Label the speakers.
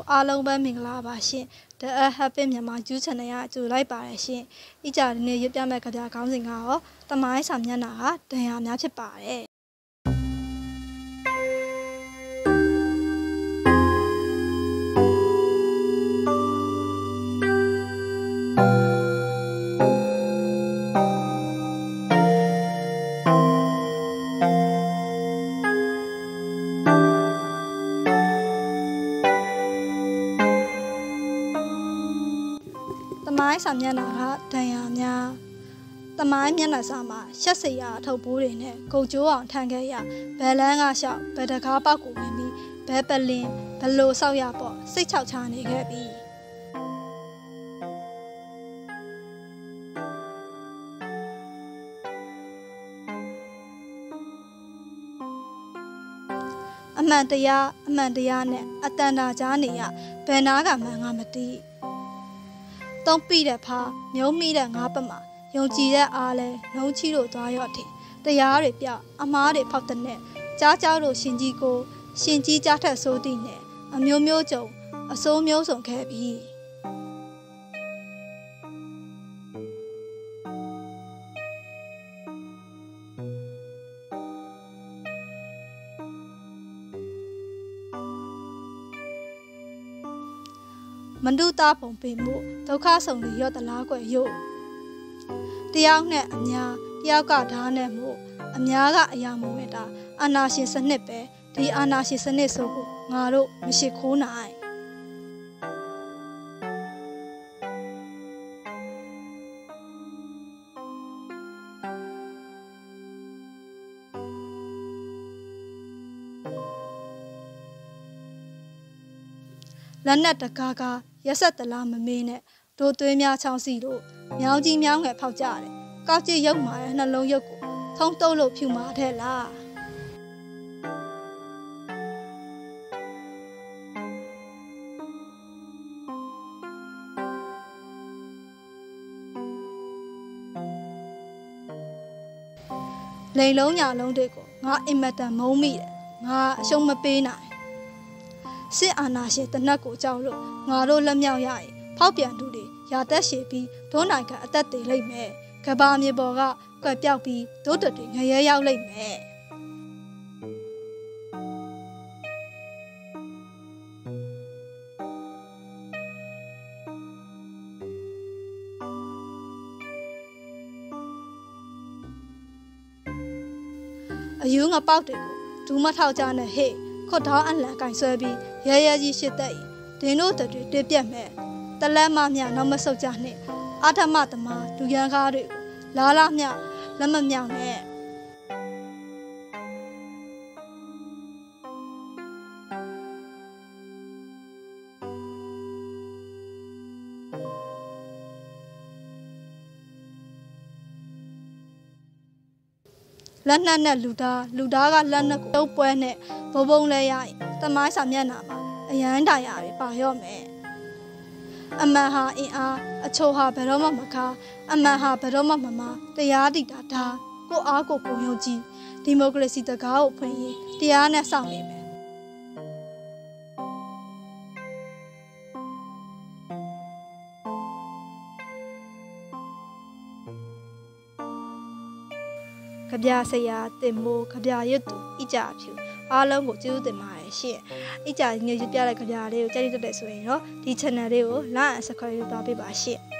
Speaker 1: အားလုံးပဲမင်္ဂလာပါရှင် The Happy မြန်မာကျူး channel ကကြိုလိုက်ပါတယ်ရှင်။ဤကြဒီနေ့ရွတ်ပြမဲ့ကြပြခေါင်းစဉ်ကတော့တမိုင်းစာမျက်နှာကဒဏ်ရာများဖြစ်ပါတယ်။တမိုင်းစာမျက်နှာကဒဏ်ရာများတမိုင်းမျက်နှာစာမှာရှက်စရာအထုပ်ပိုးတွေနဲ့ကုတ်ကျိုးအောင်ထန်ခဲ့ရဘယ်လန်းကလျှောက်ဘယ်တကားပေါက်ကိုဝင်ပြီးဘယ်ပလင်ဘလို့ဆောက်ရပေါ့စိတ်ချောက်ချနေခဲ့ပြီအမှန်တရားနဲ့အတန်တာကြားနေရဘယ်နာကမှန်းငါမသိသုံးပြတဲ့ဖားမြုံမိတဲ့ငါးပတ်မှာယုံကြည်တဲ့အားလဲလုံးချီလို့သွားရော့တယ်တရားတွေပြအမားတွေဖောက်တဲ့နဲ့ကြားကြောက်လို့ရှင်ကြီးကိုရှင်ကြီးကြားထက်ဆိုးသည့်နဲ့အမျိုးမျိုးကြုံအစိုးမျိုးစုံခဲ့ပြီမန္တုသားပုံပေမှုဒုက္ခဆောင်တွေရော့တလားကွယ်ရုပ်တယောက်နဲ့အများတယောက်ကဓာတ်နဲ့မှုအများကအရာမဝင်တာအာနာရှင်စနစ်ပဲဒီအာနာရှင်စနစ်ဆိုကိုငါတို့မရှိခိုးနိုင်လက်နဲ့တကားကားရက်ဆက်တလားမမေးနဲ့တို့သွေးများချောင်းစီတို့မြောင်းကြီးမြောင်းငယ်ဖောက်ကြတယ်ကောက်ကြည့်ရုပ်မာတဲ့နှလုံးရုပ်ကိုထုံးတုပ်လို့ဖြူမာတဲ့လားလိန်လုံးညာလုံးတွေကိုငါအင်မတန်မုန်းမိတယ်ငါအရှုံးမပေးနိုင်စစ်အာဏာရှင်တနက်ကိုကြောက်လို့ငါတို့လက်မြောက်ရရင်ဖောက်ပြန်သူတွေရာတက်ရှည်ပြီးဒုနိုင်ငံအသက်တည်လိမ့်မယ်ကဘာမြေပေါ်ကကွက်ပြောက်ပြီးဒုတ်တွေငရဲရောက်လိမ့်မယ်အယူငပေါက်တွေကိုဒူးမထောက်ကြနဲ့ဟေ့ခွတ်ထောင်းအလံကင်ဆွဲပြီးရဲရဲကြီးရှစ်သက်ဒင်းတို့တွေတွေ့ပြက်မဲ့တလက်မမြနောက်မဆုတ်ကြနဲ့အာထမသမားလူရန်ကားတွေကိုလာလာမြလက်မမြောင်နဲ့လက်နက်နဲ့လူသားကလက်နက်ကိုတုပ်ပွဲနဲ့ဘုံဘုံလဲရရင်တမိုင်းစာမျက်နှာမှာအရန်တိုင်ရတွေပါရော့မယ်အမှန်ဟာအင်အားအချိုဟာဘယ်တော့မှမကားအမှန်ဟာဘယ်တော့မှမမတရားတည်တာဒါကိုအားကိုယုံကြည်ဒီမိုကရေစီတကားကိုဖွင့်ရင်တရားနဲ့စောင့်နေမယ်ကြပြဆရာတင်မိုးကြပြရွတ်သူဤကြဖြူအားလုံးကိုကျေးဇူးတင်ပါတယ်ရှင့်ဤကြညွှန်ပြတဲ့ကြပြလေးကိုကြိုက်တတ်တယ်ဆိုရင်တော့ဒီ channel လေးကို like and subscribe လုပ်ပေးပါရှင့်